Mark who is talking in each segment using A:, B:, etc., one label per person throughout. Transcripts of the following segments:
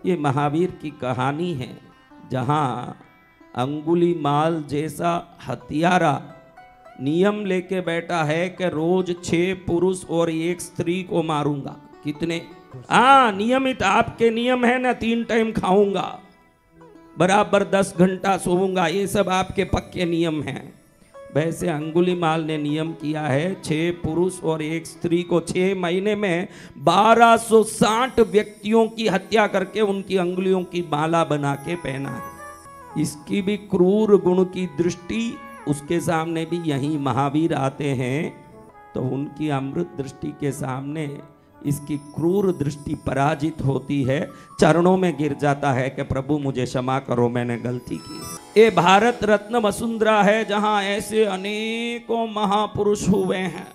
A: ये महावीर की कहानी है, जहां अंगुलीमाल जैसा हत्यारा नियम लेके बैठा है कि रोज 6 पुरुष और 1 स्त्री को मारूंगा। कितने? नियमित आपके नियम है ना, 3 टाइम खाऊंगा, बराबर 10 घंटा सोऊंगा, ये सब आपके पक्के नियम हैं। वैसे अंगुलीमाल ने नियम किया है 6 पुरुष और 1 स्त्री को 6 महीने में 1260 व्यक्तियों की हत्या करके उनकी अंगुलियों की माला बना के पहना है। इसकी भी क्रूर गुण की दृष्टि, उसके सामने भी यही महावीर आते हैं तो उनकी अमृत दृष्टि के सामने इसकी क्रूर दृष्टि पराजित होती है, चरणों में गिर जाता है कि प्रभु मुझे क्षमा करो, मैंने गलती की। ये भारत रत्न वसुंधरा है, जहां ऐसे अनेकों महापुरुष हुए हैं।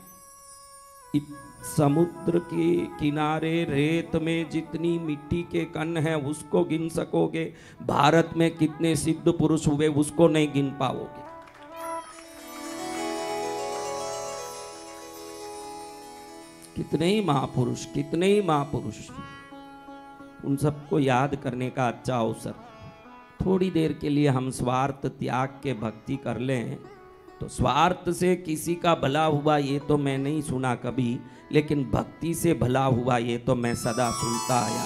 A: समुद्र के किनारे रेत में जितनी मिट्टी के कण हैं उसको गिन सकोगे, भारत में कितने सिद्ध पुरुष हुए उसको नहीं गिन पाओगे। कितने ही महापुरुष, कितने ही महापुरुष, उन सबको याद करने का अच्छा अवसर। थोड़ी देर के लिए हम स्वार्थ त्याग के भक्ति कर लें तो स्वार्थ से किसी का भला हुआ ये तो मैं नहीं सुना कभी, लेकिन भक्ति से भला हुआ ये तो मैं सदा सुनता आया।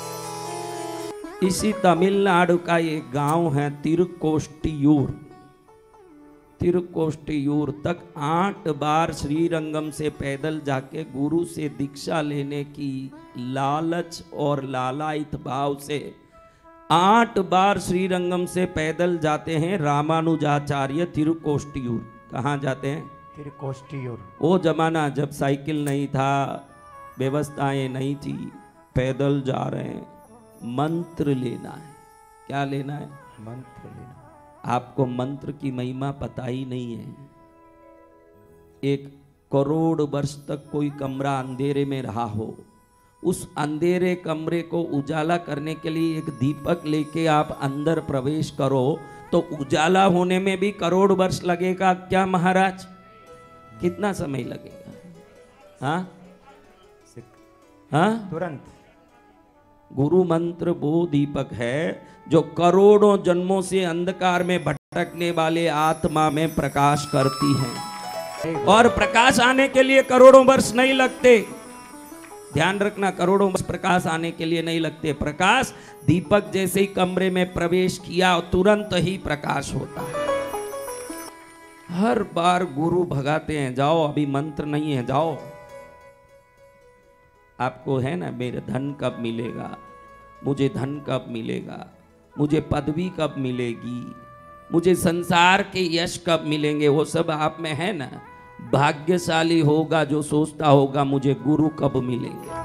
A: इसी तमिलनाडु का ये गांव है तिरुकोष्टियूर। तिरुकोष्टियूर तक 8 बार श्रीरंगम से पैदल जाके गुरु से दीक्षा लेने की लालच और लालायित भाव से 8 बार श्रीरंगम से पैदल जाते हैं रामानुजाचार्य तिरुकोष्टियूर। कहाँ जाते हैं?
B: तिरुकोष्टियूर।
A: वो जमाना जब साइकिल नहीं था, व्यवस्थाएं नहीं थी, पैदल जा रहे हैं। मंत्र लेना है। क्या लेना है?
B: मंत्र लेना।
A: आपको मंत्र की महिमा पता ही नहीं है। 1 करोड़ वर्ष तक कोई कमरा अंधेरे में रहा हो, उस अंधेरे कमरे को उजाला करने के लिए एक दीपक लेके आप अंदर प्रवेश करो तो उजाला होने में भी करोड़ वर्ष लगेगा क्या महाराज? कितना समय लगेगा? हाँ,
B: तुरंत।
A: गुरु मंत्र वो दीपक है जो करोड़ों जन्मों से अंधकार में भटकने वाले आत्मा में प्रकाश करती है। और प्रकाश आने के लिए करोड़ों वर्ष नहीं लगते, ध्यान रखना, करोड़ों वर्ष प्रकाश आने के लिए नहीं लगते। प्रकाश दीपक जैसे ही कमरे में प्रवेश किया और तुरंत ही प्रकाश होता है। हर बार गुरु भगाते हैं, जाओ अभी मंत्र नहीं है, जाओ। आपको है ना, मेरे धन कब मिलेगा, मुझे धन कब मिलेगा, मुझे पदवी कब मिलेगी, मुझे संसार के यश कब मिलेंगे, वो सब आप में है ना। भाग्यशाली होगा जो सोचता होगा मुझे गुरु कब मिलेंगे।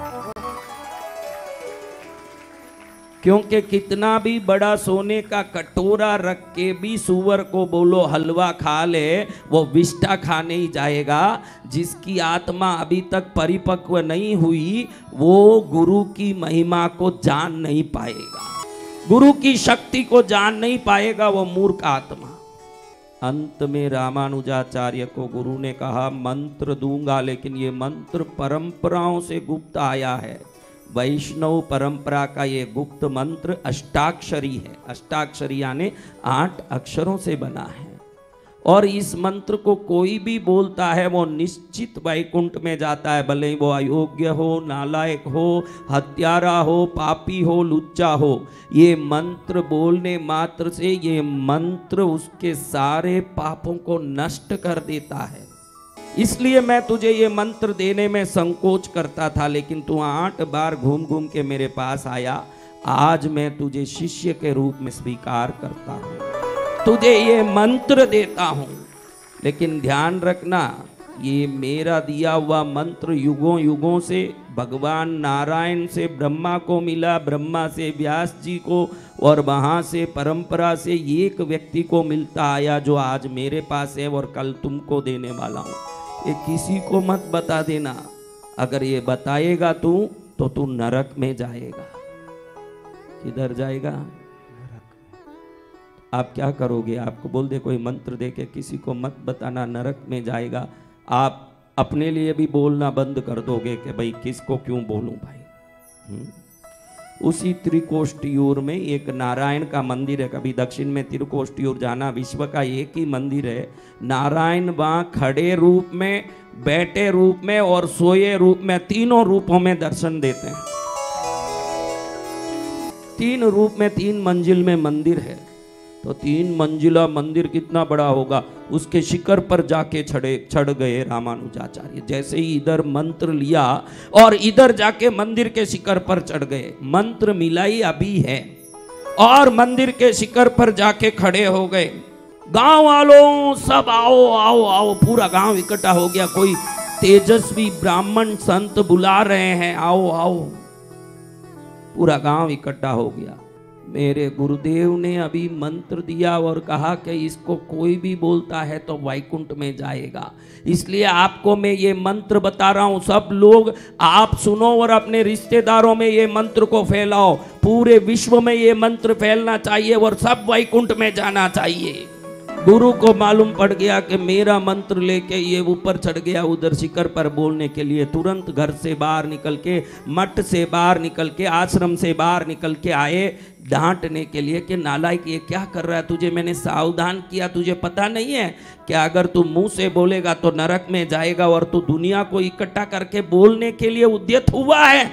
A: क्योंकि कितना भी बड़ा सोने का कटोरा रख के भी सुअर को बोलो हलवा खा ले, वो विष्ठा खाने ही जाएगा। जिसकी आत्मा अभी तक परिपक्व नहीं हुई वो गुरु की महिमा को जान नहीं पाएगा, गुरु की शक्ति को जान नहीं पाएगा, वो मूर्ख आत्मा। अंत में रामानुजाचार्य को गुरु ने कहा मंत्र दूंगा, लेकिन ये मंत्र परंपराओं से गुप्त आया है। वैष्णव परंपरा का ये गुप्त मंत्र अष्टाक्षरी है। अष्टाक्षरी यानी 8 अक्षरों से बना है। और इस मंत्र को कोई भी बोलता है वो निश्चित वैकुंठ में जाता है, भले ही वो अयोग्य हो, नालायक हो, हत्यारा हो, पापी हो, लुच्चा हो। ये मंत्र बोलने मात्र से ये मंत्र उसके सारे पापों को नष्ट कर देता है। इसलिए मैं तुझे ये मंत्र देने में संकोच करता था, लेकिन तू 8 बार घूम घूम के मेरे पास आया। आज मैं तुझे शिष्य के रूप में स्वीकार करता हूँ, तुझे ये मंत्र देता हूँ। लेकिन ध्यान रखना, ये मेरा दिया हुआ मंत्र युगों युगों से भगवान नारायण से ब्रह्मा को मिला, ब्रह्मा से व्यास जी को, और वहाँ से परंपरा से एक व्यक्ति को मिलता आया जो आज मेरे पास है और कल तुमको देने वाला हूँ। ये किसी को मत बता देना, अगर ये बताएगा तू तो तू नरक में जाएगा। किधर जाएगा? आप क्या करोगे? आपको बोल दे कोई मंत्र दे के किसी को मत बताना, नरक में जाएगा। आप अपने लिए भी बोलना बंद कर दोगे कि भाई किसको क्यों बोलूं भाई। उसी त्रिकोष्टियूर में एक नारायण का मंदिर है। कभी दक्षिण में त्रिकोष्टियूर जाना, विश्व का एक ही मंदिर है। नारायण वहाँ खड़े रूप में, बैठे रूप में और सोए रूप में, तीनों रूपों में दर्शन देते हैं। 3 रूप में 3 मंजिल में मंदिर है। तो 3 मंजिला मंदिर कितना बड़ा होगा, उसके शिखर पर जाके चढ़ गए रामानुजाचार्य। जैसे ही इधर मंत्र लिया और इधर जाके मंदिर के शिखर पर चढ़ गए। मंत्र मिलाई अभी है और मंदिर के शिखर पर जाके खड़े हो गए। गांव वालों सब आओ आओ आओ, पूरा गांव इकट्ठा हो गया। कोई तेजस्वी ब्राह्मण संत बुला रहे हैं, आओ आओ। पूरा गांव इकट्ठा हो गया। मेरे गुरुदेव ने अभी मंत्र दिया और कहा कि इसको कोई भी बोलता है तो वैकुंठ में जाएगा, इसलिए आपको मैं ये मंत्र बता रहा हूं। सब लोग आप सुनो और अपने रिश्तेदारों में ये मंत्र को फैलाओ। पूरे विश्व में ये मंत्र फैलना चाहिए और सब वैकुंठ में जाना चाहिए। गुरु को मालूम पड़ गया कि मेरा मंत्र लेके ये ऊपर चढ़ गया उधर शिखर पर बोलने के लिए। तुरंत घर से बाहर निकल के, मठ से बाहर निकल के, आश्रम से बाहर निकल के आए डांटने के लिए कि नालायक ये क्या कर रहा है, तुझे मैंने सावधान किया, तुझे पता नहीं है कि अगर तू मुंह से बोलेगा तो नरक में जाएगा और तू दुनिया को इकट्ठा करके बोलने के लिए उद्यत हुआ है।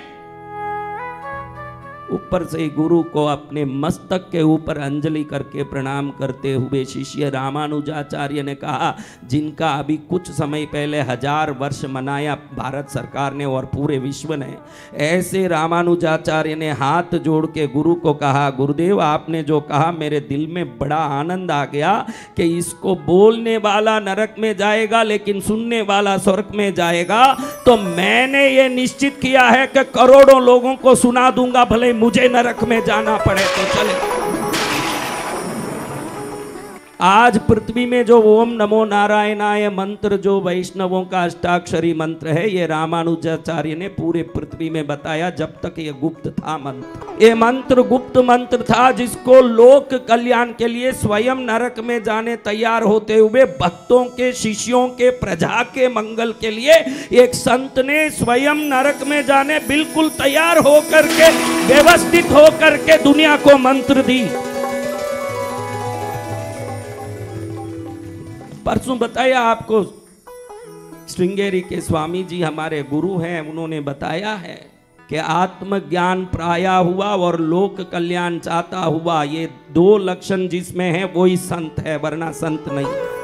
A: ऊपर से गुरु को अपने मस्तक के ऊपर अंजलि करके प्रणाम करते हुए शिष्य रामानुजाचार्य ने कहा, जिनका अभी कुछ समय पहले 1000 वर्ष मनाया भारत सरकार ने और पूरे विश्व ने, ऐसे रामानुजाचार्य ने हाथ जोड़ के गुरु को कहा, गुरुदेव आपने जो कहा मेरे दिल में बड़ा आनंद आ गया कि इसको बोलने वाला नरक में जाएगा लेकिन सुनने वाला स्वर्ग में जाएगा। तो मैंने ये निश्चित किया है कि करोड़ों लोगों को सुना दूंगा, भले मुझे नरक में जाना पड़े तो चले। आज पृथ्वी में जो ओम नमो नारायणाय मंत्र, जो वैष्णवों का अष्टाक्षरी मंत्र है, ये रामानुजाचार्य ने पूरे पृथ्वी में बताया। जब तक ये गुप्त था मंत्र, ये मंत्र गुप्त मंत्र था, जिसको लोक कल्याण के लिए स्वयं नरक में जाने तैयार होते हुए भक्तों के, शिष्यों के, प्रजा के मंगल के लिए एक संत ने स्वयं नरक में जाने बिल्कुल तैयार होकर के, व्यवस्थित होकर के दुनिया को मंत्र दी। परसों बताया आपको, श्रृंगेरी के स्वामी जी हमारे गुरु हैं, उन्होंने बताया है कि आत्मज्ञान प्राया हुआ और लोक कल्याण चाहता हुआ, ये 2 लक्षण जिसमें है वही संत है, वरना संत नहीं।